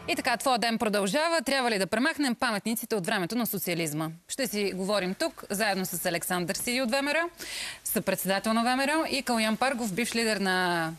И така, твоя ден продължава. Трябва ли да премахнем паметниците от времето на социализма? Ще си говорим тук, заедно с Александър Сиди от ВМРО, съпредседател на ВМРО, и Калоян Паргов, бивш лидер на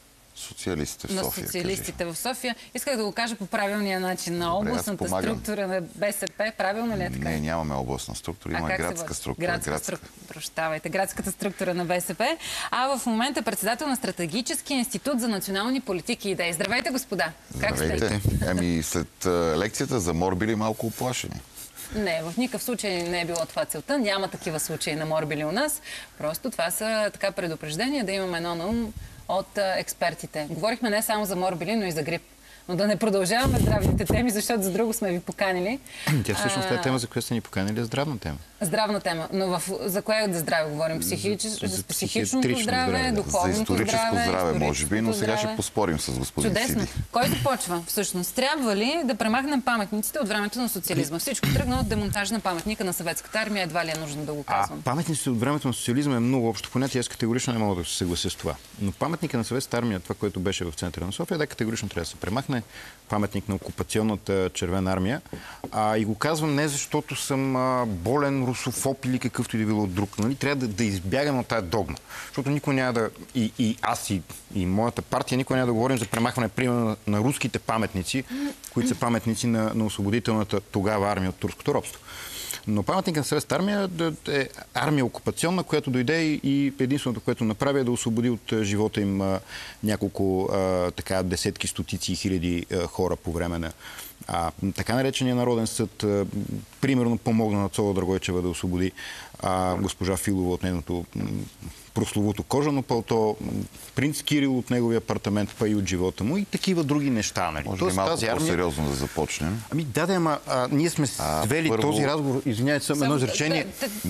социалистите в София. Исках да го кажа по правилния начин, на областната структура на БСП. Правилно ли е така? Не, нямаме областна структура, имаме градска структура. Прощавайте, градската структура на БСП. А в момента председател на Стратегическия институт за национални политики и идеи. Здравейте, господа! Здравейте! Ами след лекцията за морбили малко уплашени. Не, в никакъв случай не е било това целта. Няма такива случаи на морбили у нас. Просто това са така предупреждения да имаме едно на ум от експертите. Говорихме не само за морбили, но и за грип. Но да не продължаваме здравните теми, защото за друго сме ви поканили. Тя всъщност е тема, за която сте ни поканили, е здравна тема. Здравна тема. Но за кое да здраве говорим? За психичното здраве, духовното за историческо здраве, може би, но сега ще поспорим с господин Чудесно. Сиди. Кой започва? Всъщност, трябва ли да премахнем паметниците от времето на социализма? Всичко тръгна от демонтаж на паметника на Съветската армия. Едва ли е нужно да го казвам. Паметниците от времето на социализма е много общо понятие. Аз категорично не мога да се съглася с това. Но паметника на Съветската армия, това, което беше в центъра на София, да, категорично трябва да се премахне. Паметник на окупационната Червена армия. И го казвам не защото съм болен русофоб или какъвто и да било друг. Нали? Трябва да избягаме от тази догма. Защото никой няма да... И аз, и моята партия, никой няма да говорим за премахване, примерно, на руските паметници, които са паметници на освободителната тогава армия от турското робство. Но паметник на Съветската армия е армия окупационна, която дойде и единственото, което направи, е да освободи от живота им няколко десетки, стотици и хиляди хора по време на така наречения Народен съд. Примерно помогна на Цола Драгойчева да освободи госпожа Филова от нейното прословото кожано пълто, принц Кирил от неговия апартамент, па и от живота му и такива други неща. Нали? Може ли малко по-сериозно да започнем? Ние сме свели този разговор. Извинявайте, само едно изречение.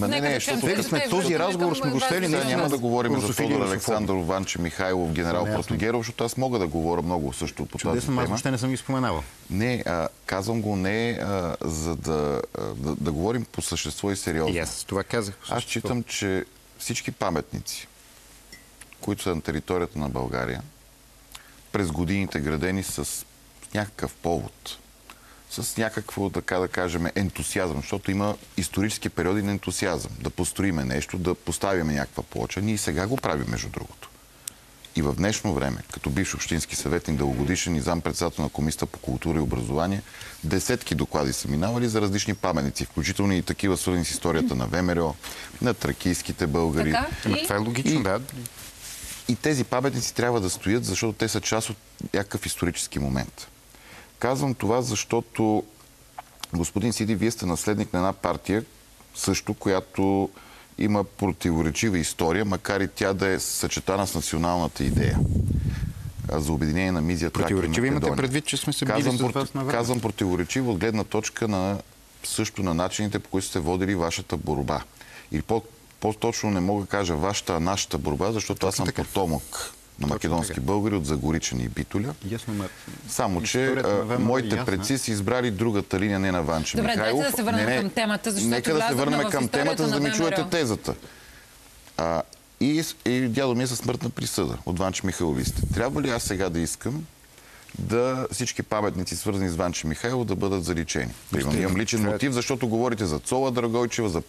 Този разговор сме го свели. Няма да говорим за Тодор Александров, Ванче Михайлов, генерал Протогеров, защото аз мога да говоря много също по тази тема. Аз въобще не съм ги споменавал. Не, казвам го не за да говорим по същество и сериозно. Аз това казах. Аз считам, че всички паметници, които са на територията на България, през годините градени с някакъв повод, с някакво, така да кажем, ентусиазъм, защото има исторически периоди на ентусиазъм. Да построиме нещо, да поставиме някаква плоча. Ние сега го правим, между другото. И в днешно време, като бивш общински съветник, дългогодишен и зампредседател на Комисията по култура и образование, десетки доклади са минавали за различни паметници, включително и такива свързани с историята на ВМРО, на тракийските българи. Това е логично, да. И тези паметници трябва да стоят, защото те са част от някакъв исторически момент. Казвам това, защото, господин Сиди, вие сте наследник на една партия, също, която има противоречива история, макар и тя да е съчетана с националната идея за обединение на Мизия, Тракия и Македония. Имате предвид, че сме се били с вас на време. Казвам противоречиво от гледна точка също на начините, по които сте водили вашата борба. Или по-точно не мога да кажа вашата, а нашата борба, защото аз съм потомък на македонски българи от Загоричани и Битоля. Само, че моите предци са избрали другата линия, не на Ванче Михайлов. Добре, дайте да се върнем към темата, защото нека да се върнем към темата, за да ми чуете тезата. И дядо ми е със смъртна присъда от Ванче Михайловисте. Трябва ли аз сега да искам всички паметници, свързани с Ванче Михайлов, да бъдат заличени? Имам личен мотив, защото говорите за Цола Драгойчева, за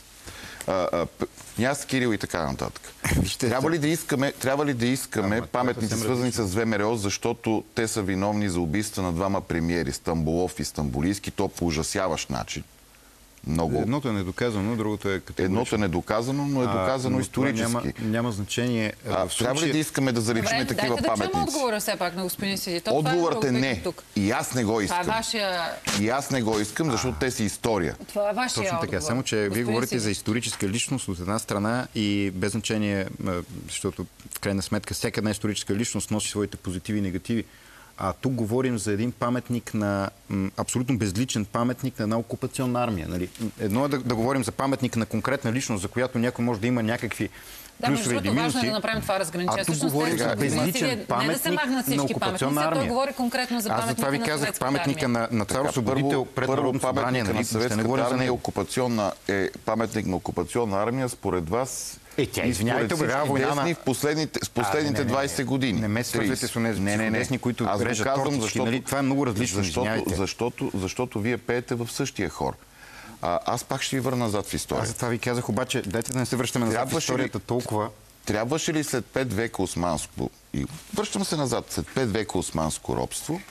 княз Кирил и така нататък. Трябва ли да искаме паметници, свързани с ВМРО, защото те са виновни за убийства на двама премиери, Стамболов и Стамбулийски, то по ужасяващ начин? Едното е недоказано, другото е категорично. Едното е недоказано, но е доказано исторически. Няма значение. Трябва ли да искаме да заличим такива паметници? Дайте да чуем отговора все пак на господин Сиди. Отговорът е не. И аз не го искам. И аз не го искам, защото те са история. Това е вашия отговор. Точно така. Само, че вие говорите за историческа личност от една страна и без значение, защото в крайна сметка всяка една историческа личност носи своите позитиви и негативи. Тук говорим за един паметник на абсолютно безличен паметник на една окупационна армия. Нали? Едно е да говорим за паметник на конкретна личност, за която някой може да има някакви Да, между плюсове или другото, важно е минуси. да направим това разграничение. А тук Всъщност, говорим не, за безличен не да се паметник махнат на всички окупационна паметници, той армия. говори конкретно за Аз за това паметника ви на казах, Съветската паметника армия. на цар Освободител пред Народното събрание. Паметника на Ще не Съветската говорим за армия него. е паметник на окупационна армия, според вас. Тя, и извинявайте, според обявява всички война на... десни в последните 20 години. Не ме свързвайте с онези десни, които Аз го режат казвам, тортички, нали? Това е много различно, извинявайте. защото вие пеете в същия хор. Аз пак ще ви върна назад в историята. Аз за това ви казах, обаче, дайте да не се връщаме назад в историята толкова. Трябваше ли след 5 века османско, и връщам се назад, след 5 века османско робство,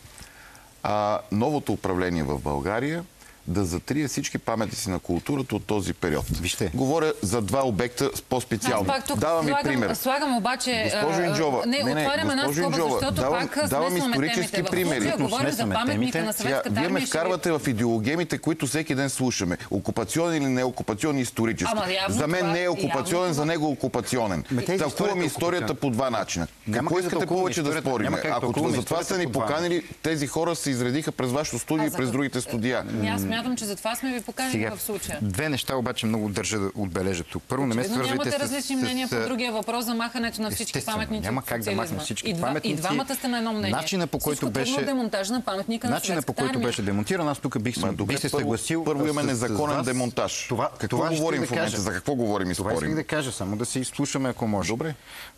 новото управление в България да затрие всички паметници на културата от този период? Вижте. Говоря за два обекта по-специално. Давам ви пример. Слагам обаче... Госпожо Инджова, отварям една скоба, защото пак давам смесваме исторически темите. примери. В случая говорим за паметника на Съветската армия. Вие ме вкарвате в идеологемите, които всеки ден слушаме. Окупационен или не окупационен, исторически. За мен не е окупационен, за него е окупационен. Тълкуваме историята по два начина. Какво искате повече да спорим? Ако за това сте ни поканили, тези хора се изредиха през вашето студио и през другите студия. Аз смятам, че затова сме ви поканили в случая. Две неща обаче много държа да отбележа тук. Първо, не ме свързвайте нямате различни мнения по другия въпрос за махането на всички паметници. Няма как да махнем всички паметници. И двамата сте на едно мнение. Начина по който беше демонтаж на паметника на Съветската армия. беше демонтиран, аз тук бих се съгласил. Първо имаме незаконен демонтаж. Какво говорим в момента? За какво говорим и спорим? Това исках да кажа, само да се изслушаме, ако може. Добре.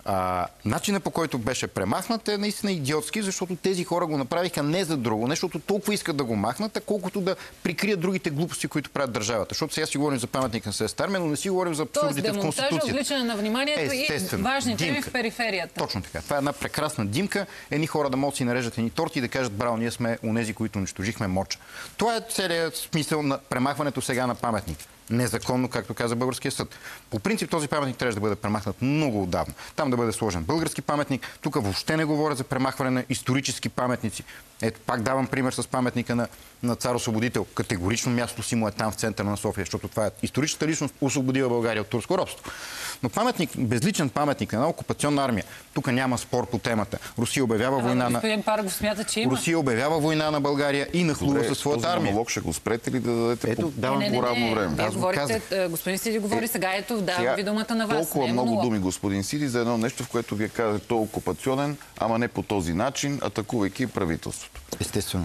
Начинът по който беше премахнат е наистина идиотски, защото тези хора го направиха не за друго, не защото толкова искат да го махнат, а колкото да прикрият другите глупости, които правят държавата. Защото сега си говорим за паметника на Съветската армия, но не си говорим за абсурдите в Конституцията. Тоест, отвличане на вниманието и важни теми в периферията. Точно така. Това е една прекрасна димка. Едни хора да могат си нарежат едни торти и да кажат: браво, ние сме онези, които унищожихме Моча. Това е целият смисъл на премахването сега на паметник. Незаконно, както каза българския съд. По принцип този паметник трябваше да бъде премахнат много отдавна. Там да бъде сложен български паметник. Тук въобще не говоря за премахване на исторически паметници. Ето, пак давам пример с паметника на цар Освободител. Категорично място си му е там в центъра на София, защото това е историческата личност, освободила България от турско робство. Но паметник, безличен паметник на една окупационна армия, тук няма спор по темата. Русия обявява война господин Паргов смята, че има. Русия обявява война на България и нахлува със своята армия. Този монолог ще го спрете ли да дадете по равно време? Господин Сиди говори сега, ето, давам ви думата на вас. Толкова много думи, господин Сиди, за едно нещо, в което вие казвате, то е окупационен, ама не по този начин, атакувайки правителството. Естествено.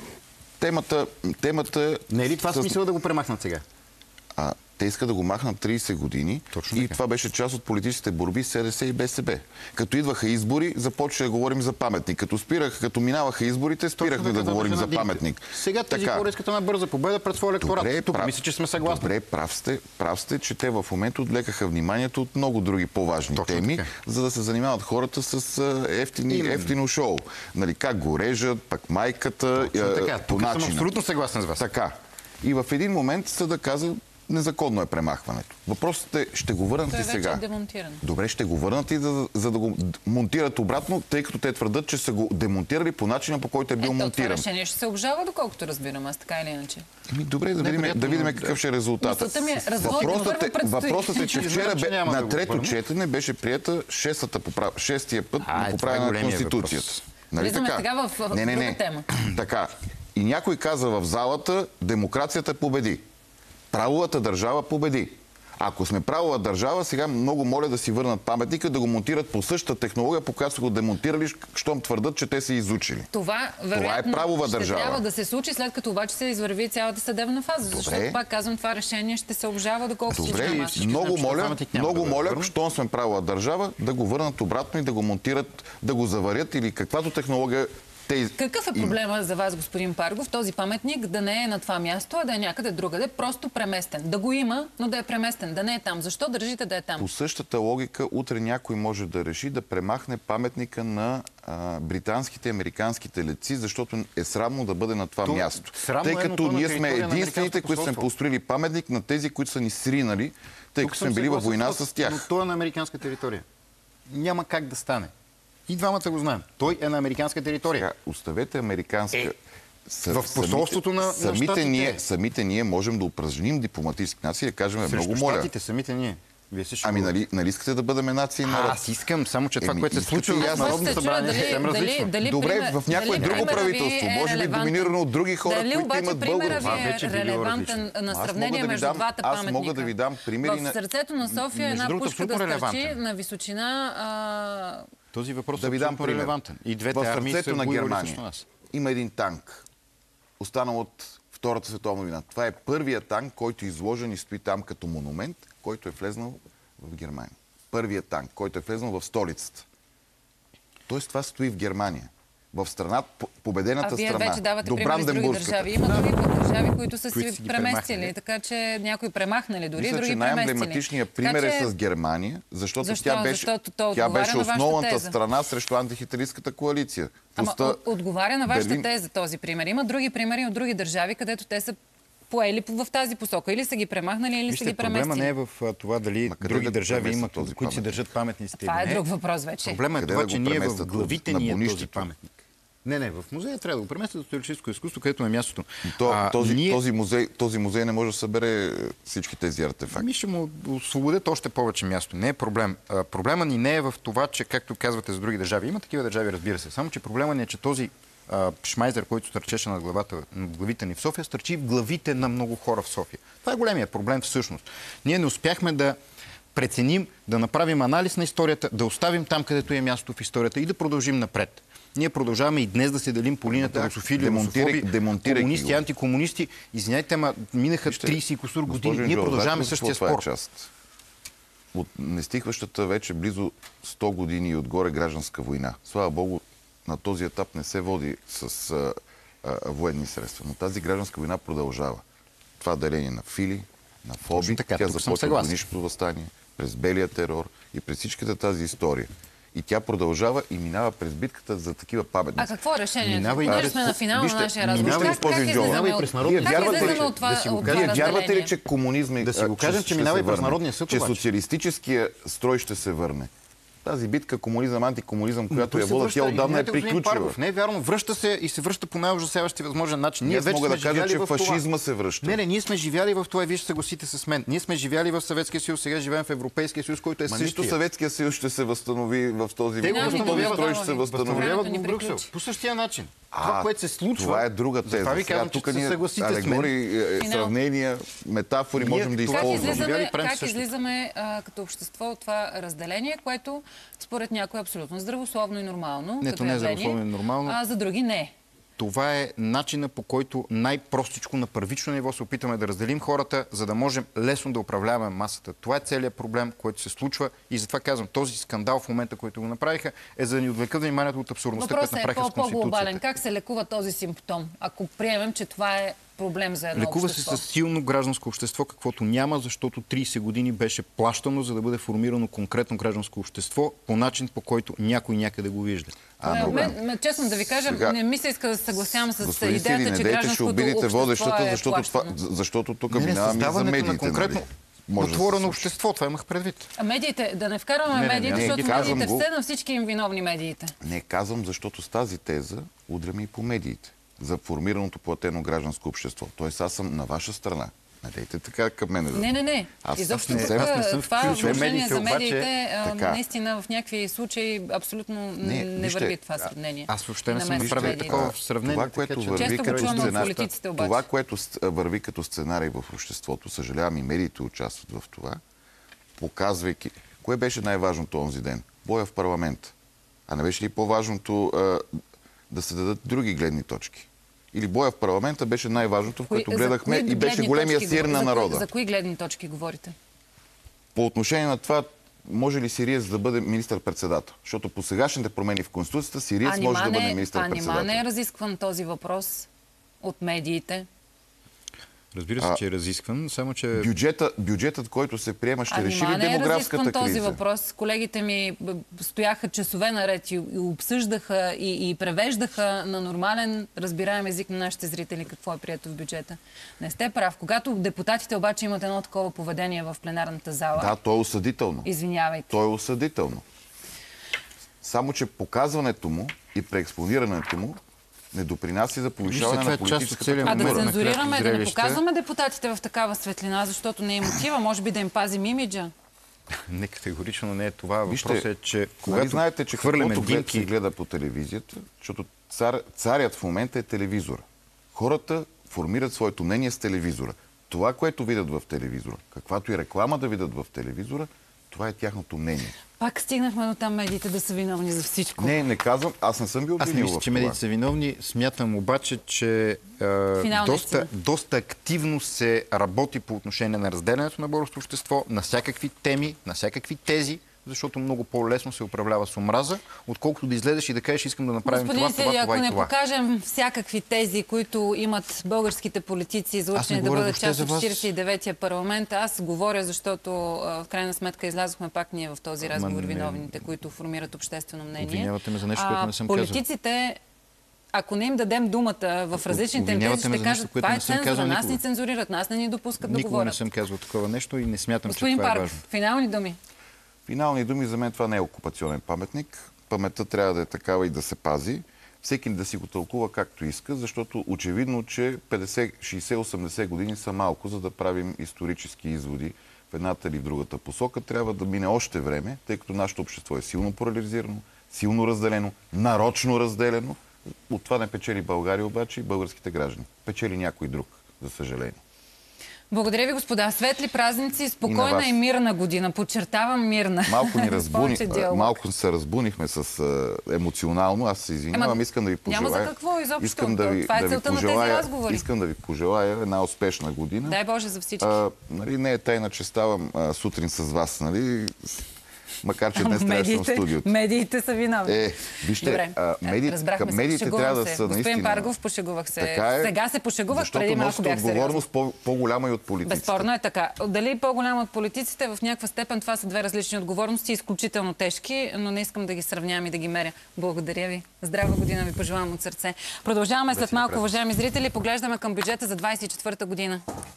Темата... Не е ли това смисъл да го премахнат сега? Те искат да го махнат 30 години. Точно и така. Това беше част от политическите борби с СДС и БСП. Като идваха избори, започваше да говорим за паметник. Като минаваха изборите, спирахме да говорим за паметник. Сега тези хора искат една бърза победа пред своя електорат. Тук мисля, че сме съгласни. Добре, прав сте, че те в момента отвлекаха вниманието от много други по-важни теми, за да се занимават хората с ефтино шоу. Нали, как го режат, пък майката, по начина. Съм абсолютно съгласен с вас. Така. И в един момент съдът каза: незаконно е премахването. Въпросът е, ще го върнат ли сега? Той вече е демонтиран. Добре, ще го върнат и за да го монтират обратно, тъй като те твърдат, че са го демонтирали по начина, по който е бил монтиран. Това решение ще се обжава, доколкото разбирам аз, така или иначе. Добре, да видим какъв ще е резултатът. Въпросът е, че вчера на трето четене беше приета шестия път на поправяне на Конституцията. Нали така? Сега в друга тема. Така. И някой каза в залата: демокрацията победи. Правовата държава победи. Ако сме правова държава, сега много моля да си върнат паметника, да го монтират по същата технология, по която са го демонтирали, щом твърдат, че те са изучили. Това вероятно е правова държава. Трябва да се случи, след като обаче се извърви цялата съдебна фаза. Добре. Защото, пак казвам, това решение ще се обжава, доколкото Добре, много моля, щом сме правова държава, да го върнат обратно и да го монтират, да го заварят или каквато технология. Какъв е проблема за вас, господин Паргов, този паметник да не е на това място, а да е някъде другаде, просто преместен? Да го има, но да е преместен, да не е там. Защо държите да е там? По същата логика, утре някой може да реши да премахне паметника на британските и американските летци, защото е срамно да бъде на това място. Тъй като ние сме единствените, които сме построили паметник на тези, които са ни сринали, тъй като сме били във война с тях. Но той е на американска територия. Няма как да стане. И двамата го знаем. Той е на американска територия. Сега, оставете американска. В посолството на самите ние можем да упражним дипломатически нации и да кажем: много моля. Щатите, самите ние. Вие се Ами шегувате. нали искате да бъдем нация и народ? Аз искам, само че това, което се искате случва и в аз. Народно Аз се чудя събрание, е съвсем различно. Добре, в някое друго правителство, може би доминирано от други хора, дали които обаче имат примера българство. ви е вече би било релевантен на Аз сравнение мога да ви между дам- двата аз паметника? мога да ви дам примери В на- сърцето на София Между една другото, пушка да абсолютно стърчи релевантен. на височина... Този въпрос Да е ви дам абсолютно пример. релевантен. И двете В армии сърцето са на воювали Германия срещу нас. има един танк, останал от Втората световна война. Това е първият танк, който е изложен и стои там като монумент, който е влезнал в Германия. Първият танк, който е влезнал в столицата. Тоест това стои в Германия. В страна, победената А вие страна. вече давате до примери с други Бранденбургската. държави. Има други държави, които са Които си си ги преместили. премахнали. Така че някои премахнали дори, Мисля, други че преместили. най-емблематичният Така пример че- е с Германия, защото Защо? тя беше, Защото то тя отговаря беше на вашата основната теза. страна срещу антихитлеристската коалиция. Ама отговаря на вашата Берлин- теза този пример. Има други примери от други държави, където те са поели в тази посока. Или са ги премахнали, или са Вижте, ги проблема преместили. не е в това дали Къде други да държави преместят имат, този които си паметник? държат паметниците. Това или е не. друг въпрос вече. Проблема е Къде това, да че го ние в преместят? главите На ни е този бунището? паметник. Не, в музея трябва да го преместят от историческо изкуство, където е мястото. Този музей не може да събере всички тези артефакти. Ми ще му освободят още повече място. Не е проблем. Проблема ни не е в това, че, както казвате за други държави, има такива държави, разбира се. Само, че проблема ни е, че този шмайзер, който стърчеше над главите ни в София, стърчи в главите на много хора в София. Това е големия проблем всъщност. Ние не успяхме да преценим, да направим анализ на историята, да оставим там, където е място в историята и да продължим напред. Ние продължаваме и днес да се делим по линията русофили, русофоби, комунисти, антикомунисти. Извиняйте, ама минаха 30 и кусур години. Ние продължаваме същия спор. Част от нестихващата вече близо 100 години и отгоре гражданска война. Слава Богу, на този етап не се води с военни средства. Но тази гражданска война продължава. Това деление на фили, на фоби, така, тя тук съм започва от съгласен. Войнишкото въстание, през белия терор и през всичката тази история. И тя продължава и минава през битката за такива паметници. А какво е решението? Минава и Понеже през- сме на финал на Вижте, нашия разговор. минава и Как госпожо Джова. излизаме Минава и през от- народния как съд. Вярвате ли, излизаме от това да си го от кажа, това Вие вярвате ли, разделение? че комунизма Да си го кажем, че ще минава се и през върне? Народния съд, Че обаче. социалистическия строй ще се върне? Тази битка комунизъм, антикомунизъм, която Той я се вода, връща, тя отдавна е извинете, господин приключила. Парков, не е вярно. Връща се и се връща по най-ужасяващия възможен начин. Ние Аз вече мога сме да кажа, живяли че в това. фашизма се връща. Не, ние сме живяли в това и вие ще съгласите с мен. Ние сме живяли в Съветския съюз, сега живеем в Европейския съюз, който е Ма нищо същия. Съветския съюз ще се възстанови в този Те го вид. Този възстановяват. строй ще се възстанови. Възстановяват Времето го ни в Брюксел. приключи. По същия начин. Това, което се случва... Това е друга теза. Затова ви Сега казвам, че тук се ние съгласите с мен. алегории, Финал. сравнения, метафори Ние можем да това Как използваме. живяли излизаме, и правим как същото. излизаме като общество от това разделение, което според някой е абсолютно здравословно и нормално? Не, като то не е явление, здравословно и нормално. А за други не. Това е начина, по който най-простичко на първично ниво се опитаме да разделим хората, за да можем лесно да управляваме масата. Това е целият проблем, който се случва и затова казвам, този скандал в момента, който го направиха, е за да ни отвлекат вниманието от абсурдността, която Въпросът е направиха с по-глобален. Конституцията. Как се лекува този симптом, ако приемем, че това е проблем за едно Лекува се общество? с силно гражданско общество, каквото няма, защото 30 години беше плащано, за да бъде формирано конкретно гражданско общество по начин, по който някой някъде го вижда. Честно да ви кажа, Сега- не ми се иска да се съгласявам с Господин Сиди, идеята, не че дейте, ще гражданското обидите общество водещата, е защото, плащано. защото тук Не, минаваме и за създаването на медиите. конкретно нали? Може да се отворено случи. общество, това имах предвид. А медиите, да не вкарваме Не, медиите, не, защото казвам медиите го. все на всички им виновни медиите. Не казвам, защото с тази теза удряме и по медиите за формираното платено гражданско общество. Тоест аз съм на ваша страна. Не дейте така към мене. Не. Аз Изобщо не- тук аз не съм това включил отношение медиите, за обаче, медиите така. наистина в някакви случаи абсолютно не вижте, върви това сравнение. Аз въобще не На съм мен с направил медиите. такова сравнение. Това, което така че- върви Често го като чувам от сценарий, политиците обаче. това, което върви като сценарий в обществото, съжалявам и медиите участват в това, показвайки... Кое беше най-важното онзи ден? Боя в парламент. А не беше ли по-важното да се дадат други гледни точки? Или боя в парламента беше най-важното, в което За гледахме кои и беше гледни големия точки сир на говорите? народа. За кои гледни точки говорите? По отношение на това, може ли Сириец да бъде министър-председател? Защото по сегашните промени в Конституцията Сириец може да бъде министър-председател. Нима не е разискван този въпрос от медиите? Разбира се, че е разискван, само че... Бюджетът, който се приема, ще реши ли не е демографската разискван този криза? въпрос. Колегите ми стояха часове наред и обсъждаха и превеждаха на нормален, разбираем език на нашите зрители какво е прието в бюджета. Не сте прав. Когато депутатите обаче имат едно такова поведение в пленарната зала, Да, то е осъдително. извинявайте. То е осъдително. Само, че показването му и преекспонирането му не допринася за повишаване това на е част от политическата целия А да момент на цензурираме, кратки да не зрелища. показваме депутатите в такава светлина, защото не им отива, може би да им пазим имиджа. Не, категорично не е това. Вижте, Въпросът е, че нали когато знаете, че хвърляме каквото се димки... гледа по телевизията, защото царят в момента е телевизора. Хората формират своето мнение с телевизора. Това, което видят в телевизора, каквато и реклама да видят в телевизора, това е тяхното мнение. Пак стигнахме до там медиите да са виновни за всичко. Не казвам, аз не съм бил Аз не обвинил мисля, в че това. медиите са виновни. Смятам обаче, че доста активно се работи по отношение на разделянето на българското общество на всякакви теми, на всякакви тези, защото много по-лесно се управлява с омраза, отколкото да излезеш и да кажеш, искам да направим Господин това и ако не това. покажем всякакви тези, които имат българските политици, излъчени да бъдат част от 49-я парламент, аз говоря, защото в крайна сметка излязохме пак ние в този разговор виновните, които формират обществено мнение. Обвинявате ме за нещо, което не съм казал. Политиците, ако не им дадем думата в различните им тези, ще кажат, това е цензура, нас ни цензурират, нас не ни допускат да говорят. Никога не съм казал такова нещо и не смятам, че това е Парков, важно. финални думи. Финални думи, за мен това не е окупационен паметник. Паметта трябва да е такава и да се пази. Всеки да си го тълкува както иска, защото очевидно, че 50, 60, 80 години са малко, за да правим исторически изводи в едната или в другата посока. Трябва да мине още време, тъй като нашето общество е силно поляризирано, силно разделено, нарочно разделено. От това не печели България обаче и българските граждани. Печели някой друг, за съжаление. Благодаря ви, господа. Светли празници, спокойна и мирна година. Подчертавам мирна. Малко се разбунихме с емоционално. Аз се извинявам, искам да ви пожелая. Няма за какво изобщо. Искам да ви, това е целта на тези разговори. Искам да ви пожелая една успешна година. Дай Боже за всички. Нали, не е тайна, че ставам сутрин с вас, нали? Макар че днес трябва да съм в студиото. Медиите са виновни. Вижте, медиите трябва да са наистина... Господин Паргов, пошегувах се. Сега се пошегувах, преди малко бях сериозна. Защото отговорност по-голяма и от политиците. Безспорно е така. Дали по-голяма от политиците, в някаква степен това са две различни отговорности, изключително тежки, но не искам да ги сравнявам и да ги меря. Благодаря ви. Здрава година ви пожелавам от сърце. Продължаваме след малко, уважаеми зрители. Поглеждаме към бюджета за 24-та година.